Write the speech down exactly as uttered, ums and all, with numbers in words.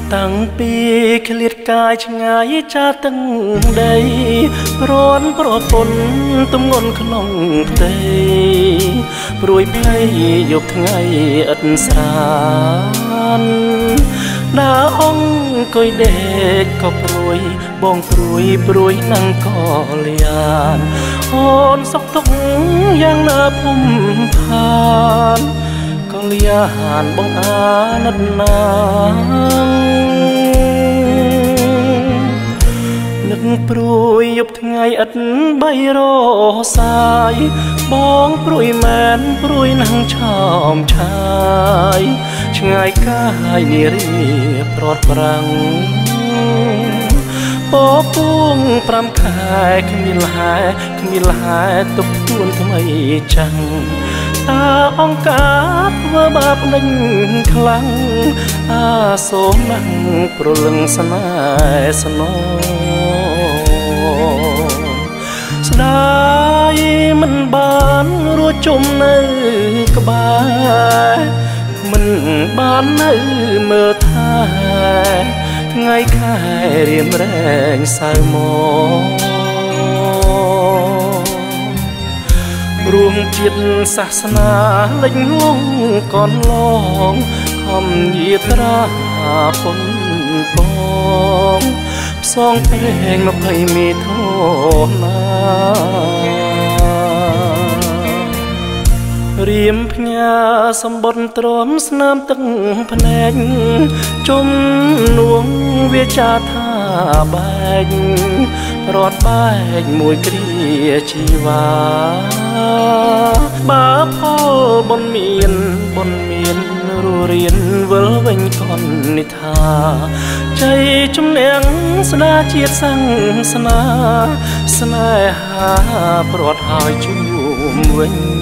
តាំងពីឃ្លាតកាយឆ្ងាយចាស់ទាំងដីរនប្រពន្ធទំងន់ក្នុងផ្ទៃព្រួយភ័យយប់ថ្ងៃឥតស្រានដើរអង្គុយដេកក៏ព្រួយបងព្រួយព្រួយនឹងក៏លៀនអូនសុខទុក្ខយ៉ាងណាភូមិផានក៏លៀនបងអាណិតណានឹកព្រួយយប់ថ្ងៃឥតបីរសាយបងព្រួយមែនព្រួយនឹងឆោមឆាយឆ្ងាយកាយនារីប្រត់ប្រាំងពពួងប្រាំខែគ្មានលហែគ្មានលហែទុកខ្លួនថ្មីចាំងតាអង្គការធ្វើបាបដេញខ្លាំងអាសូមណាស់ប្រលឹងស្នេហ៍ស្នងស្ដាយមិនបានរួចជុំនៅក្បែរមិនបាននៅមើលថាថ្ងៃខែរៀមរែងសៅមករួមជាតិសាសនាលេចលងកនឡងខំយាត្រាពុនបងផ្សងពេងមកភ័យមេធនារៀមផ្ញើសម្បត្តិទ្រាំស្នាមទឹកភ្នែកជុំនួងវាចាថាបែករត់បែកមួយគ្រាជីវ៉ាបើផលបុណ្យមានបុណ្យមានរੂរៀនវិលវិញកននិថាជ័យជំនះស្នាជាតិសង្ឃស្នាស្នេហាព្រាត់ហើយជួមវិញ